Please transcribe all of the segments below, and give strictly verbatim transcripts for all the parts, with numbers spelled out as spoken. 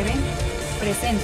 T V presenta.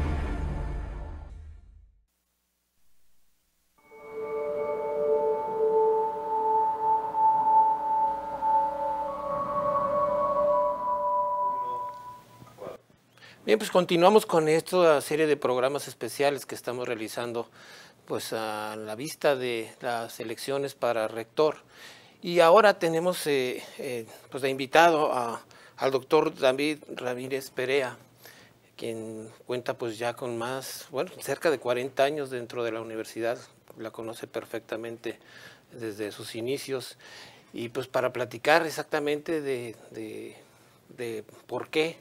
Bien, pues continuamos con esta serie de programas especiales que estamos realizando pues a la vista de las elecciones para rector. Y ahora tenemos eh, eh, pues de invitado a, al doctor David Ramírez Perea, quien cuenta pues ya con más, bueno, cerca de cuarenta años dentro de la universidad, la conoce perfectamente desde sus inicios. Y pues para platicar exactamente de, de, de por qué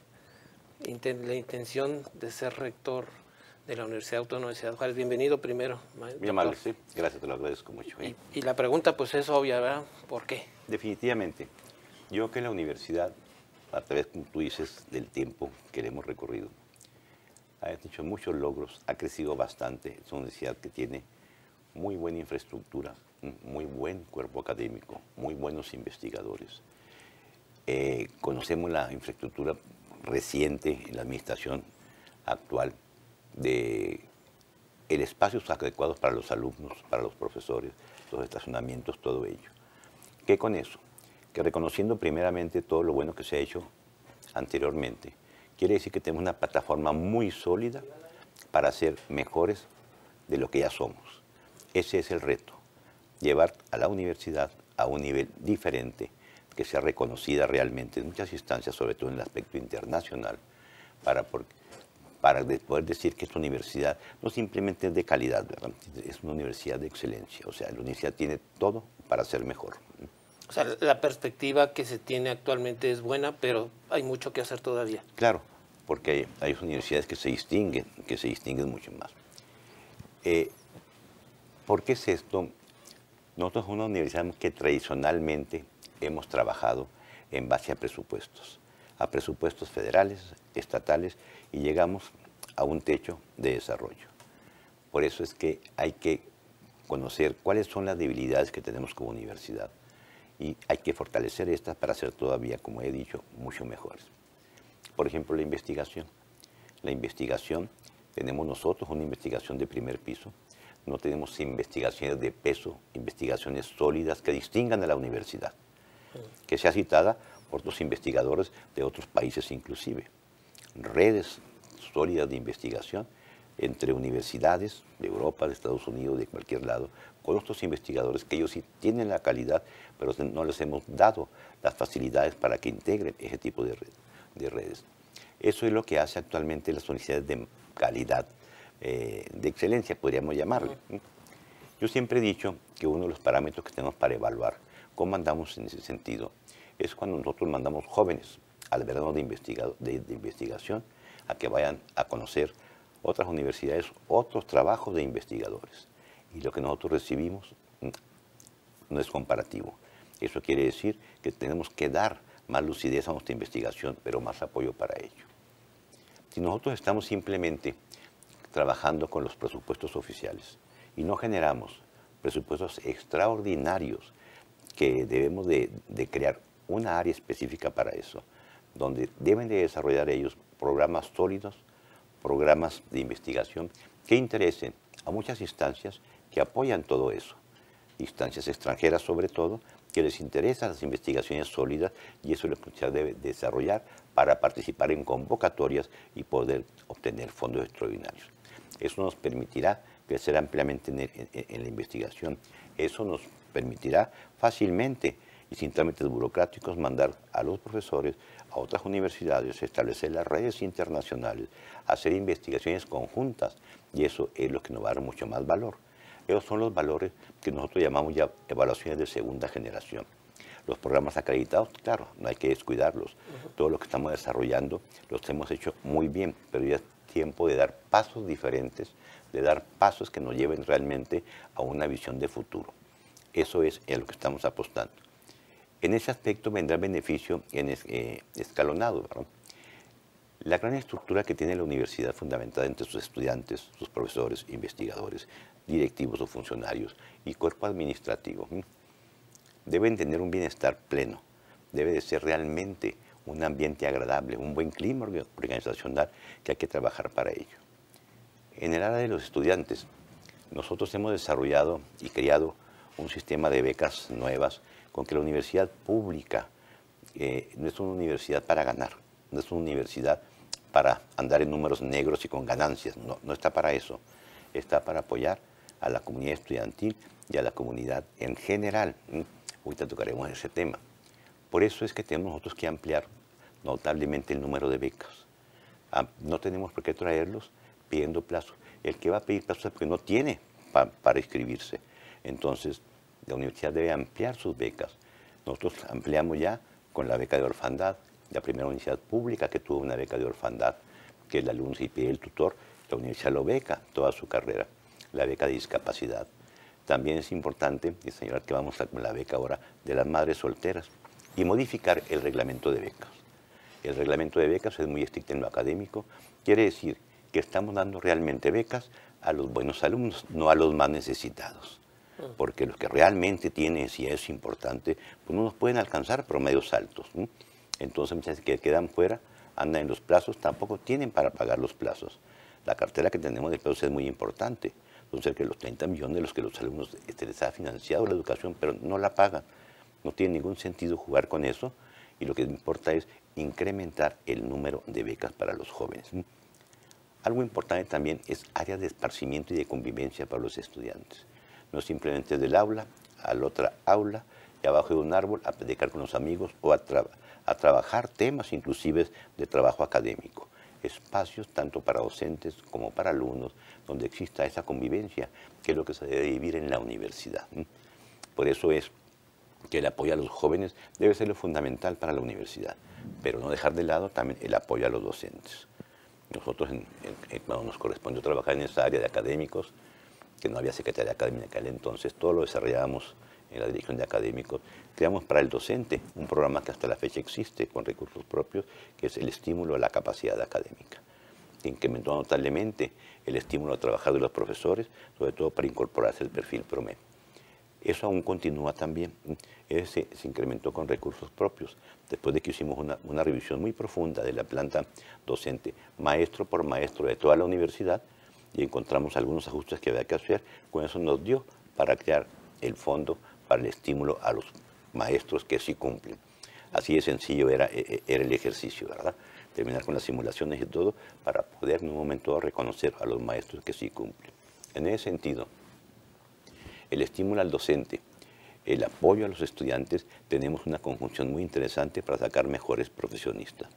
la intención de ser rector de la Universidad Autónoma de Ciudad Juárez. Bienvenido primero, Muy amable, sí. Gracias, te lo agradezco mucho. ¿eh? Y, y la pregunta pues es obvia, ¿verdad? ¿Por qué? Definitivamente. Yo creo que la universidad, a través, como tú dices, del tiempo que le hemos recorrido, ha hecho muchos logros, ha crecido bastante. Es una universidad que tiene muy buena infraestructura, un muy buen cuerpo académico, muy buenos investigadores. Eh, conocemos la infraestructura reciente en la administración actual de el espacios adecuados para los alumnos, para los profesores, los estacionamientos, todo ello. ¿Qué con eso? Que reconociendo primeramente todo lo bueno que se ha hecho anteriormente, quiere decir que tenemos una plataforma muy sólida para ser mejores de lo que ya somos. Ese es el reto, llevar a la universidad a un nivel diferente, que sea reconocida realmente en muchas instancias, sobre todo en el aspecto internacional, para, para poder decir que esta universidad no simplemente es de calidad, ¿verdad? Es una universidad de excelencia. O sea, la universidad tiene todo para ser mejor. O sea, la perspectiva que se tiene actualmente es buena, pero hay mucho que hacer todavía. Claro, porque hay, hay universidades que se distinguen, que se distinguen mucho más. Eh, ¿Por qué es esto? Nosotros somos una universidad que tradicionalmente hemos trabajado en base a presupuestos, a presupuestos federales, estatales, y llegamos a un techo de desarrollo. Por eso es que hay que conocer cuáles son las debilidades que tenemos como universidad y hay que fortalecer estas para ser todavía, como he dicho, mucho mejores. Por ejemplo, la investigación. La investigación, tenemos nosotros una investigación de primer piso, no tenemos investigaciones de peso, investigaciones sólidas que distingan a la universidad, que sea citada por otros investigadores de otros países inclusive. Redes sólidas de investigación entre universidades de Europa, de Estados Unidos, de cualquier lado, con otros investigadores que ellos sí tienen la calidad, pero no les hemos dado las facilidades para que integren ese tipo de, red, de redes. Eso es lo que hace actualmente las universidades de calidad, eh, de excelencia, podríamos llamarle. Yo siempre he dicho que uno de los parámetros que tenemos para evaluar cómo andamos en ese sentido es cuando nosotros mandamos jóvenes al verano de, de, de investigación a que vayan a conocer otras universidades, otros trabajos de investigadores. Y lo que nosotros recibimos no es comparativo. Eso quiere decir que tenemos que dar más lucidez a nuestra investigación, pero más apoyo para ello. Si nosotros estamos simplemente trabajando con los presupuestos oficiales y no generamos presupuestos extraordinarios, que debemos de, de crear una área específica para eso, donde deben de desarrollar ellos programas sólidos, programas de investigación que interesen a muchas instancias que apoyan todo eso. Instancias extranjeras sobre todo, que les interesan las investigaciones sólidas y eso es lo que se debe desarrollar para participar en convocatorias y poder obtener fondos extraordinarios. Eso nos permitirá crecer ampliamente en, en, en la investigación. Eso nos permitirá fácilmente y sin trámites burocráticos mandar a los profesores a otras universidades, establecer las redes internacionales, hacer investigaciones conjuntas y eso es lo que nos va a dar mucho más valor. Esos son los valores que nosotros llamamos ya evaluaciones de segunda generación. Los programas acreditados, claro, no hay que descuidarlos. Uh-huh. Todo lo que estamos desarrollando los hemos hecho muy bien, pero ya es tiempo de dar pasos diferentes, de dar pasos que nos lleven realmente a una visión de futuro. Eso es en lo que estamos apostando. En ese aspecto vendrá el beneficio en es, eh, escalonado, ¿verdad? La gran estructura que tiene la universidad fundamentada entre sus estudiantes, sus profesores, investigadores, directivos o funcionarios y cuerpo administrativo, ¿sí? Deben tener un bienestar pleno, debe de ser realmente un ambiente agradable, un buen clima organizacional que hay que trabajar para ello. En el área de los estudiantes, nosotros hemos desarrollado y creado un sistema de becas nuevas con que la universidad pública eh, no es una universidad para ganar, no es una universidad para andar en números negros y con ganancias, no, no está para eso, está para apoyar a la comunidad estudiantil y a la comunidad en general. ¿Mm? Ahorita tocaremos ese tema. Por eso es que tenemos nosotros que ampliar notablemente el número de becas. Ah, no tenemos por qué traerlos pidiendo plazo. El que va a pedir plazo es porque no tiene pa, para inscribirse. Entonces, la universidad debe ampliar sus becas. Nosotros ampliamos ya con la beca de orfandad, la primera universidad pública que tuvo una beca de orfandad, que el alumno si pide el tutor, la universidad lo beca toda su carrera. La beca de discapacidad. También es importante señalar que vamos a con la beca ahora de las madres solteras y modificar el reglamento de becas. El reglamento de becas es muy estricto en lo académico, quiere decir que estamos dando realmente becas a los buenos alumnos, no a los más necesitados. Porque los que realmente tienen, si es importante, pues no nos pueden alcanzar promedios altos. ¿no? Entonces muchas veces que quedan fuera, andan en los plazos, tampoco tienen para pagar los plazos. La cartera que tenemos de plazos es muy importante. Son cerca de los treinta millones de los que los alumnos este, les ha financiado la educación, pero no la pagan. No tiene ningún sentido jugar con eso y lo que importa es incrementar el número de becas para los jóvenes. Algo importante también es áreas de esparcimiento y de convivencia para los estudiantes. No simplemente del aula a la otra aula y abajo de un árbol a predicar con los amigos o a, tra a trabajar temas inclusive de trabajo académico. Espacios tanto para docentes como para alumnos donde exista esa convivencia, que es lo que se debe vivir en la universidad. Por eso es que el apoyo a los jóvenes debe ser lo fundamental para la universidad, pero no dejar de lado también el apoyo a los docentes. Nosotros, en, en, cuando nos correspondió trabajar en esa área de académicos, que no había secretaría académica en aquel entonces, todo lo desarrollábamos en la dirección de académicos, creamos para el docente un programa que hasta la fecha existe con recursos propios, que es el estímulo a la capacidad académica, que incrementó notablemente el estímulo a trabajar de los profesores, sobre todo para incorporarse el perfil promedio. Eso aún continúa también, ese se incrementó con recursos propios, después de que hicimos una, una revisión muy profunda de la planta docente, maestro por maestro de toda la universidad, y encontramos algunos ajustes que había que hacer, con eso nos dio para crear el fondo para el estímulo a los maestros que sí cumplen. Así de sencillo era, era el ejercicio, ¿verdad? Terminar con las simulaciones y todo para poder en un momento dado reconocer a los maestros que sí cumplen. En ese sentido, el estímulo al docente, el apoyo a los estudiantes, tenemos una conjunción muy interesante para sacar mejores profesionistas.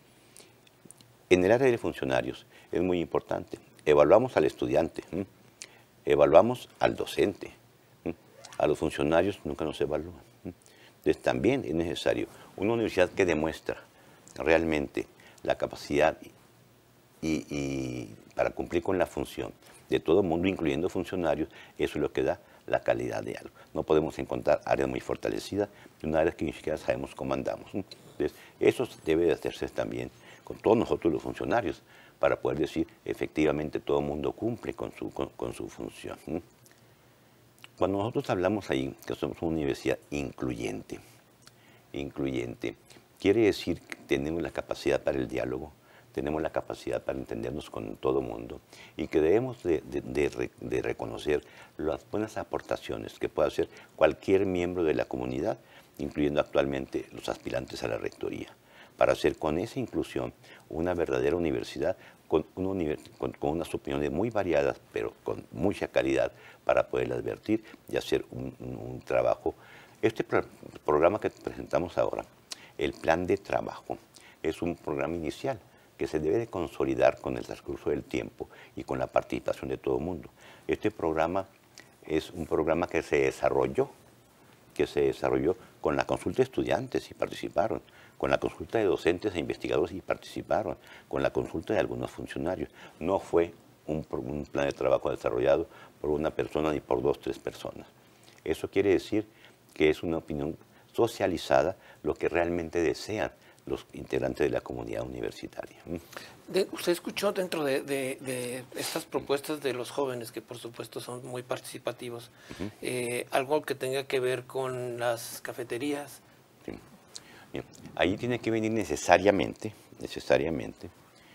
En el área de funcionarios es muy importante. Evaluamos al estudiante, ¿m? evaluamos al docente, ¿m? a los funcionarios nunca nos evalúan. ¿m? Entonces también es necesario una universidad que demuestra realmente la capacidad y, y para cumplir con la función de todo el mundo, incluyendo funcionarios, eso es lo que da la calidad de algo. No podemos encontrar áreas muy fortalecidas y una área que ni siquiera sabemos cómo andamos. Entonces, eso debe de hacerse también con todos nosotros los funcionarios, para poder decir, efectivamente, todo el mundo cumple con su, con, con su función. Cuando nosotros hablamos ahí que somos una universidad incluyente, incluyente, quiere decir que tenemos la capacidad para el diálogo, tenemos la capacidad para entendernos con todo el mundo y que debemos de, de, de, de reconocer las buenas aportaciones que puede hacer cualquier miembro de la comunidad, incluyendo actualmente los aspirantes a la rectoría, para hacer con esa inclusión una verdadera universidad con, una univers con, con unas opiniones muy variadas, pero con mucha calidad para poderlas vertir y hacer un, un, un trabajo. Este pro programa que presentamos ahora, el plan de trabajo, es un programa inicial que se debe de consolidar con el transcurso del tiempo y con la participación de todo el mundo. Este programa es un programa que se desarrolló, que se desarrolló con la consulta de estudiantes y participaron, con la consulta de docentes e investigadores y participaron, con la consulta de algunos funcionarios. No fue un, un plan de trabajo desarrollado por una persona ni por dos, tres personas. Eso quiere decir que es una opinión socializada, lo que realmente desean los integrantes de la comunidad universitaria. De, usted escuchó dentro de, de, de estas propuestas de los jóvenes, que por supuesto son muy participativos, uh-huh. eh, algo que tenga que ver con las cafeterías. Sí. Bien, ahí tiene que venir necesariamente, necesariamente,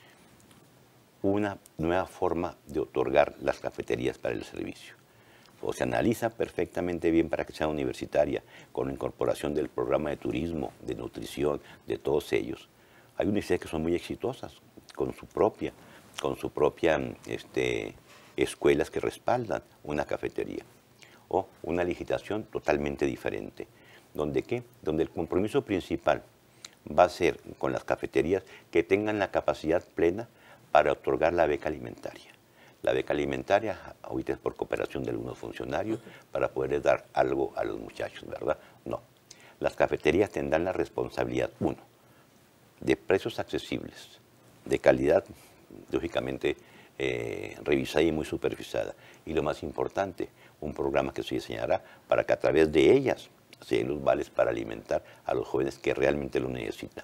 una nueva forma de otorgar las cafeterías para el servicio. O se analiza perfectamente bien para que sea universitaria, con la incorporación del programa de turismo, de nutrición, de todos ellos. Hay universidades que son muy exitosas, con su propia, con su propia este, escuelas que respaldan una cafetería. O una licitación totalmente diferente. ¿Donde qué? Donde el compromiso principal va a ser con las cafeterías que tengan la capacidad plena para otorgar la beca alimentaria. La beca alimentaria ahorita es por cooperación de algunos funcionarios para poderles dar algo a los muchachos, ¿verdad? No. Las cafeterías tendrán la responsabilidad, uno, de precios accesibles, de calidad, lógicamente, eh, revisada y muy supervisada. Y lo más importante, un programa que se diseñará para que a través de ellas se den los vales para alimentar a los jóvenes que realmente lo necesitan.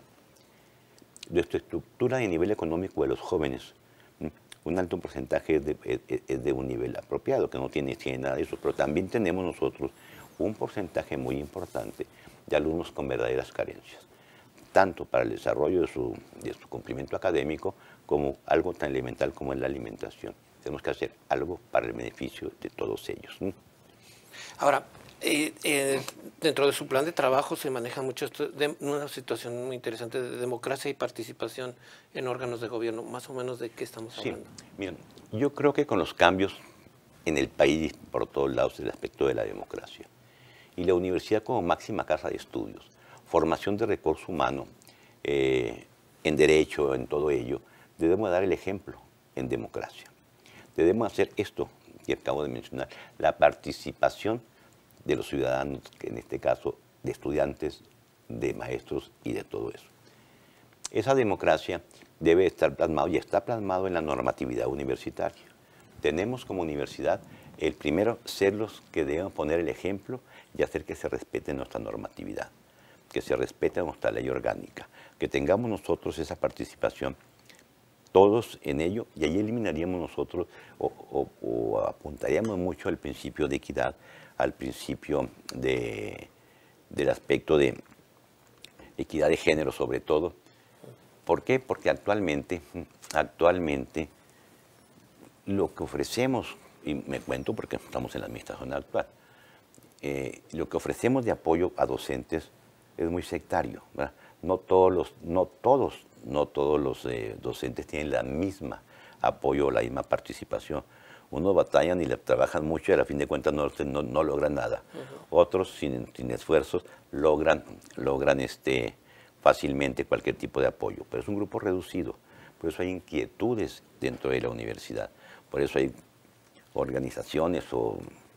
Nuestra estructura de nivel económico de los jóvenes, un alto porcentaje es de, es, es de un nivel apropiado, que no tiene, tiene nada de eso, pero también tenemos nosotros un porcentaje muy importante de alumnos con verdaderas carencias, tanto para el desarrollo de su, de su cumplimiento académico como algo tan elemental como es la alimentación. Tenemos que hacer algo para el beneficio de todos ellos. Ahora, eh, eh, dentro de su plan de trabajo se maneja mucho esto de una situación muy interesante de democracia y participación en órganos de gobierno. Más o menos, ¿de qué estamos hablando? Sí, miren, yo creo que con los cambios en el país por todos lados el aspecto de la democracia y la universidad como máxima casa de estudios, formación de recurso humano, eh, en derecho, en todo ello, debemos dar el ejemplo en democracia. Debemos hacer esto que acabo de mencionar, la participación de los ciudadanos, que en este caso de estudiantes, de maestros y de todo eso. Esa democracia debe estar plasmado y está plasmado en la normatividad universitaria. Tenemos como universidad el primero ser los que deben poner el ejemplo y hacer que se respete nuestra normatividad, que se respete nuestra ley orgánica, que tengamos nosotros esa participación todos en ello, y ahí eliminaríamos nosotros o, o, o apuntaríamos mucho al principio de equidad, al principio de, del aspecto de equidad de género sobre todo. ¿Por qué? Porque actualmente, actualmente lo que ofrecemos, y me cuento porque estamos en la administración actual, eh, lo que ofrecemos de apoyo a docentes es muy sectario, ¿verdad? No todos los, no todos, no todos los eh, docentes tienen la misma apoyo o la misma participación. Unos batallan y le trabajan mucho y a la fin de cuentas no, no, no logran nada. Uh-huh. Otros, sin, sin esfuerzos, logran, logran este, fácilmente cualquier tipo de apoyo. Pero es un grupo reducido. Por eso hay inquietudes dentro de la universidad. Por eso hay organizaciones o,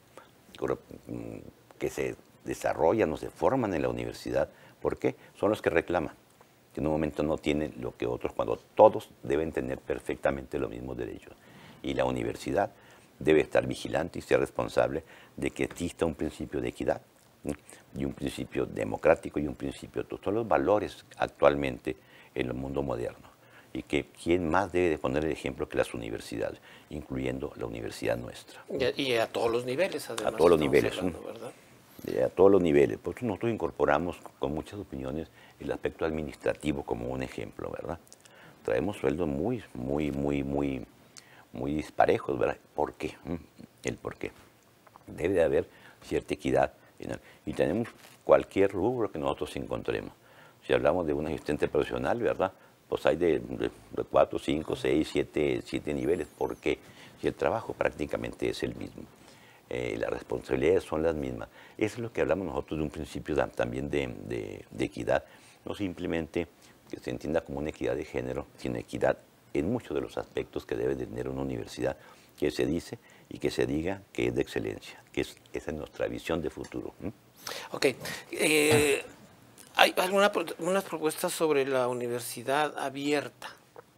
que se desarrollan o se forman en la universidad. ¿Por qué? Son los que reclaman, que en un momento no tienen lo que otros, cuando todos deben tener perfectamente los mismos derechos. Y la universidad debe estar vigilante y ser responsable de que exista un principio de equidad, ¿sí? Y un principio democrático y un principio, estos son los valores actualmente en el mundo moderno. Y que quién más debe de poner el ejemplo que las universidades, incluyendo la universidad nuestra. Y, y a todos los niveles, además. A todos los niveles. Hablando, ¿verdad? A todos los niveles. Por eso nosotros incorporamos con muchas opiniones el aspecto administrativo como un ejemplo, ¿verdad? Traemos sueldos muy, muy, muy, muy, muy disparejos, ¿verdad? ¿Por qué? El por qué. Debe de haber cierta equidad. Y tenemos cualquier rubro que nosotros encontremos. Si hablamos de un asistente profesional, ¿verdad? Pues hay de, de, de cuatro, cinco, seis, siete, siete niveles. ¿Por qué? Si el trabajo prácticamente es el mismo. Eh, las responsabilidades son las mismas. Eso es lo que hablamos nosotros de un principio de, también de, de, de equidad. No simplemente que se entienda como una equidad de género, sino equidad en muchos de los aspectos que debe de tener una universidad, que se dice y que se diga que es de excelencia, que es, esa es nuestra visión de futuro. ¿Mm? Ok. Eh, ¿Hay alguna, algunas propuestas sobre la universidad abierta?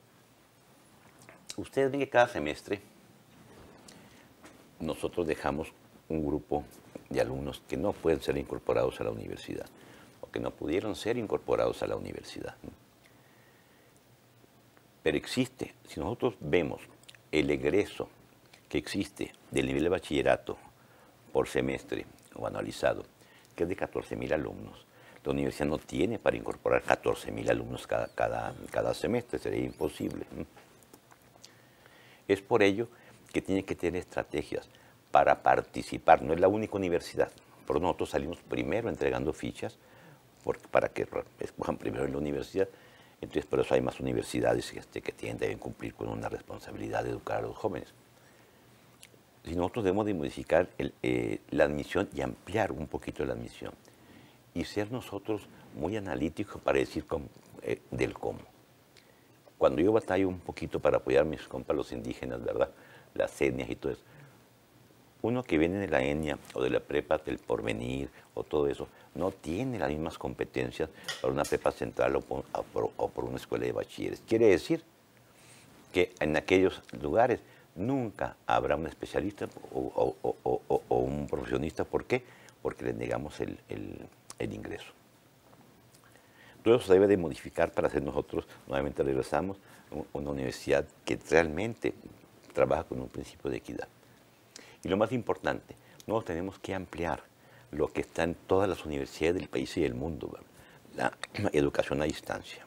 Ustedes ven que cada semestre nosotros dejamos un grupo de alumnos que no pueden ser incorporados a la universidad o que no pudieron ser incorporados a la universidad. Pero existe, si nosotros vemos el egreso que existe del nivel de bachillerato por semestre o anualizado, que es de catorce mil alumnos, La universidad no tiene para incorporar catorce mil alumnos cada, cada, cada semestre, sería imposible. Es por ello que tiene que tener estrategias para participar. No es la única universidad. Por nosotros salimos primero entregando fichas por, para que escojan primero en la universidad. Entonces, por eso hay más universidades este, que tienen, deben cumplir con una responsabilidad de educar a los jóvenes. Si nosotros debemos de modificar el, eh, la admisión y ampliar un poquito la admisión y ser nosotros muy analíticos para decir cómo, eh, del cómo. Cuando yo batallo un poquito para apoyar a mis compas los indígenas, ¿verdad? Las etnias y todo eso. Uno que viene de la etnia o de la prepa del Porvenir o todo eso, no tiene las mismas competencias para una prepa central o por, o por, o por una escuela de bachilleres. Quiere decir que en aquellos lugares nunca habrá un especialista o, o, o, o, o un profesionista. ¿Por qué? Porque les negamos el, el, el ingreso. Todo eso se debe de modificar para hacer nosotros, nuevamente regresamos, una universidad que realmente trabaja con un principio de equidad. Y lo más importante, nosotros tenemos que ampliar lo que está en todas las universidades del país y del mundo, ¿verdad? La educación a distancia.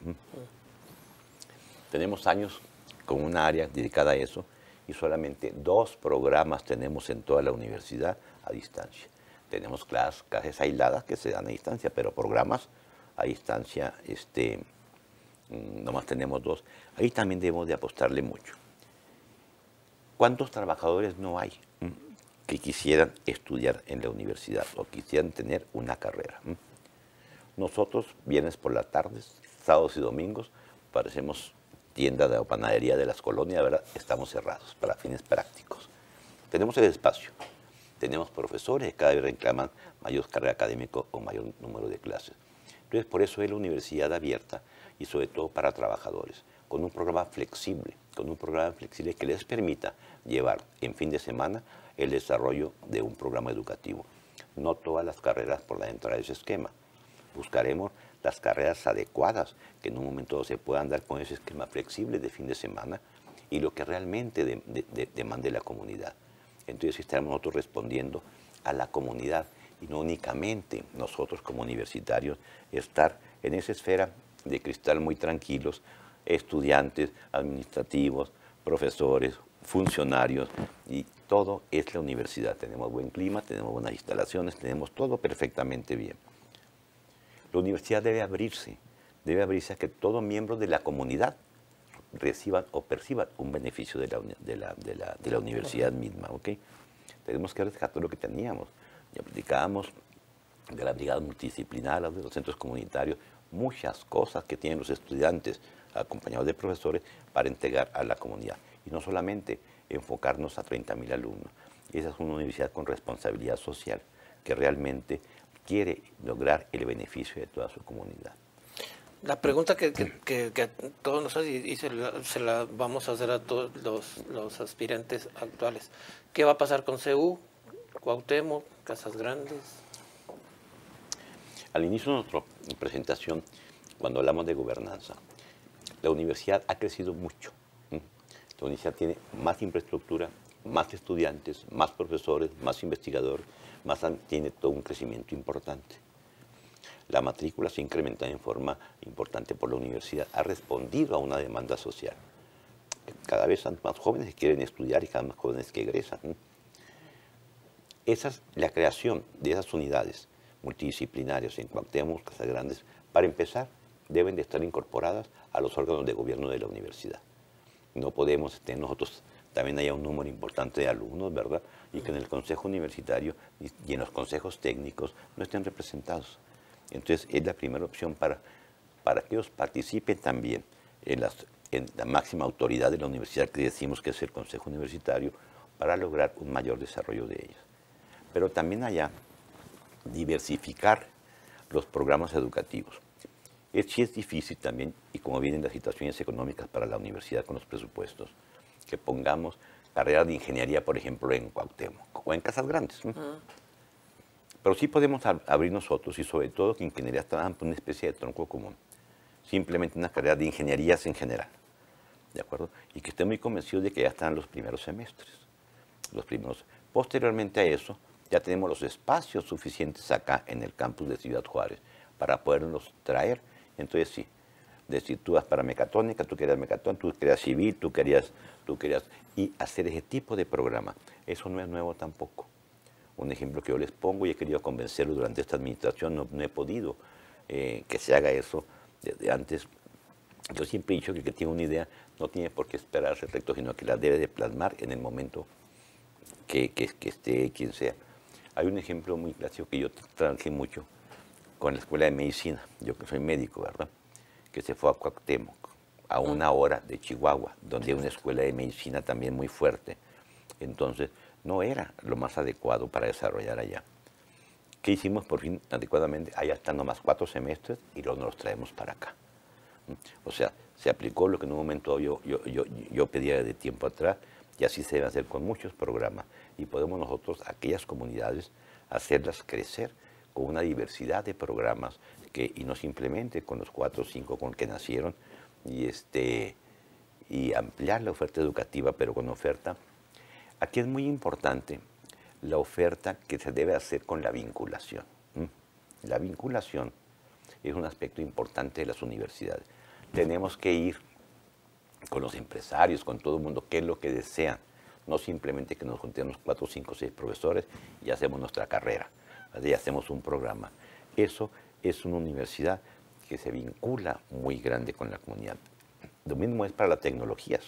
Tenemos años con una área dedicada a eso y solamente dos programas tenemos en toda la universidad a distancia. Tenemos clases, clases aisladas que se dan a distancia, pero programas a distancia, este, nomás tenemos dos. Ahí también debemos de apostarle mucho. ¿Cuántos trabajadores no hay que quisieran estudiar en la universidad o quisieran tener una carrera? Nosotros, viernes por las tardes, sábados y domingos, parecemos tienda de panadería de las colonias, ¿verdad? Estamos cerrados para fines prácticos. Tenemos el espacio, tenemos profesores que cada vez reclaman mayor carga académica o mayor número de clases. Entonces, por eso es la universidad abierta y sobre todo para trabajadores, con un programa flexible, con un programa flexible que les permita llevar en fin de semana el desarrollo de un programa educativo. No todas las carreras por dentro de ese esquema. Buscaremos las carreras adecuadas que en un momento se puedan dar con ese esquema flexible de fin de semana y lo que realmente de, de, de, demande la comunidad. Entonces estaremos nosotros respondiendo a la comunidad y no únicamente nosotros como universitarios estar en esa esfera de cristal muy tranquilos, estudiantes, administrativos, profesores, funcionarios, y todo es la universidad. Tenemos buen clima, tenemos buenas instalaciones, tenemos todo perfectamente bien. La universidad debe abrirse, debe abrirse a que todo miembro de la comunidad reciban o perciban un beneficio de la, de la, de la, de la universidad misma, ¿ok? Tenemos que rescatar lo que teníamos. Ya platicábamos de la brigada multidisciplinar, de los centros comunitarios, muchas cosas que tienen los estudiantes acompañados de profesores para entregar a la comunidad. Y no solamente enfocarnos a treinta mil alumnos. Esa es una universidad con responsabilidad social que realmente quiere lograr el beneficio de toda su comunidad. La pregunta que, que, que, que a todos nos hace y se la, se la vamos a hacer a todos los, los aspirantes actuales. ¿Qué va a pasar con C U, Cuauhtémoc, Casas Grandes? Al inicio de nuestra presentación, cuando hablamos de gobernanza, la universidad ha crecido mucho. La universidad tiene más infraestructura, más estudiantes, más profesores, más investigadores, más, tiene todo un crecimiento importante. La matrícula se ha incrementado en forma importante por la universidad, ha respondido a una demanda social. Cada vez hay más jóvenes que quieren estudiar y cada vez más jóvenes que egresan. Esa es la creación de esas unidades multidisciplinarias en Cuauhtémoc, Casas Grandes, para empezar, deben de estar incorporadas a los órganos de gobierno de la universidad. No podemos tener nosotros, también haya un número importante de alumnos, ¿verdad? Y que en el consejo universitario y en los consejos técnicos no estén representados. Entonces, es la primera opción para, para que ellos participen también en, las, en la máxima autoridad de la universidad, que decimos que es el consejo universitario, para lograr un mayor desarrollo de ellos. Pero también haya diversificar los programas educativos. Es, sí es difícil también, y como vienen las situaciones económicas para la universidad con los presupuestos, que pongamos carreras de ingeniería, por ejemplo, en Cuauhtémoc o en Casas Grandes. ¿no? Uh-huh. Pero sí podemos ab abrir nosotros, y sobre todo que ingenierías trabajan por una especie de tronco común. Simplemente una carrera de ingenierías en general. ¿De acuerdo? Y que estén muy convencidos de que ya están los primeros semestres. Los primeros. Posteriormente a eso, ya tenemos los espacios suficientes acá en el campus de Ciudad Juárez para poderlos traer. Entonces sí, decir, tú vas para mecatrónica, tú querías mecatrónica, tú querías civil, tú querías, tú querías, y hacer ese tipo de programa. Eso no es nuevo tampoco. Un ejemplo que yo les pongo y he querido convencerlo durante esta administración, no, no he podido eh, que se haga eso desde antes. Yo siempre he dicho que el que tiene una idea no tiene por qué esperar al rector, sino que la debe de plasmar en el momento que, que, que esté quien sea. Hay un ejemplo muy clásico que yo trabajé mucho con la Escuela de Medicina, yo que soy médico, ¿verdad? Que se fue a Cuauhtémoc, a una hora de Chihuahua, donde hay una escuela de medicina también muy fuerte. Entonces, no era lo más adecuado para desarrollar allá. ¿Qué hicimos por fin adecuadamente? Allá están nomás cuatro semestres y luego nos los traemos para acá. O sea, se aplicó lo que en un momento yo, yo, yo, yo pedía de tiempo atrás, y así se debe hacer con muchos programas. Y podemos nosotros, aquellas comunidades, hacerlas crecer con una diversidad de programas, que, y no simplemente con los cuatro o cinco con que nacieron, y, este, y ampliar la oferta educativa, pero con oferta. Aquí es muy importante la oferta que se debe hacer con la vinculación. La vinculación es un aspecto importante de las universidades. Tenemos que ir con los empresarios, con todo el mundo, qué es lo que desean. No simplemente que nos juntemos cuatro, cinco, seis profesores y hacemos nuestra carrera, y hacemos un programa. Eso es una universidad que se vincula muy grande con la comunidad. Lo mismo es para las tecnologías.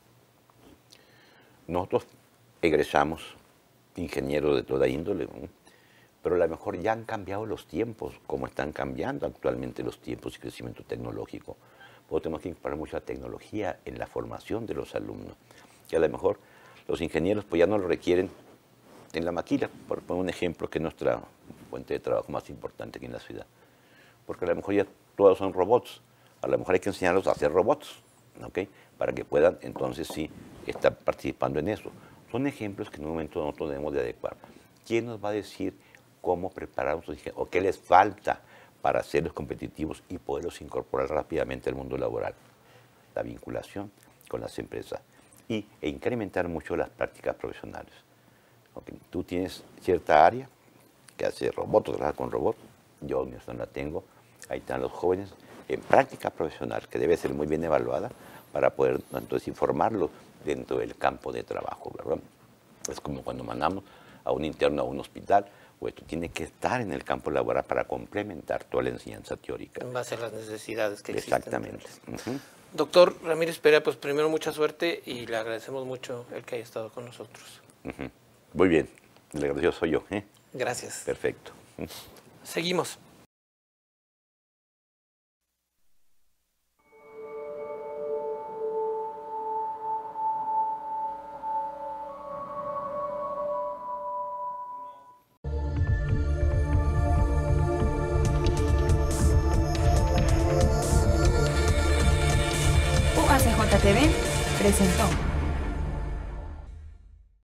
Nosotros egresamos ingenieros de toda índole, pero a lo mejor ya han cambiado los tiempos, como están cambiando actualmente los tiempos y crecimiento tecnológico. Pues tenemos que incorporar mucha tecnología en la formación de los alumnos. Que a lo mejor los ingenieros pues ya no lo requieren en la maquila, por poner un ejemplo que es nuestra fuente de trabajo más importante aquí en la ciudad. Porque a lo mejor ya todos son robots. A lo mejor hay que enseñarlos a hacer robots, ¿ok? Para que puedan entonces sí estar participando en eso. Son ejemplos que en un momento nosotros debemos de adecuar. ¿Quién nos va a decir cómo preparar a nuestros ingenieros o qué les falta para hacerlos competitivos y poderlos incorporar rápidamente al mundo laboral? La vinculación con las empresas y, e incrementar mucho las prácticas profesionales. Okay. Tú tienes cierta área que hace robots, trabaja con robots, yo en esta no la tengo, ahí están los jóvenes en práctica profesional, que debe ser muy bien evaluada para poder entonces informarlos dentro del campo de trabajo, ¿verdad? Es como cuando mandamos a un interno a un hospital, pues esto tiene que estar en el campo laboral para complementar toda la enseñanza teórica. En base a las necesidades que existen. Exactamente. Uh-huh. Doctor Ramírez Perea, pues primero mucha suerte y le agradecemos mucho el que haya estado con nosotros. Uh-huh. Muy bien, el agradecido soy yo. ¿eh? Gracias. Perfecto. Uh-huh. Seguimos. U A C J T V presentó.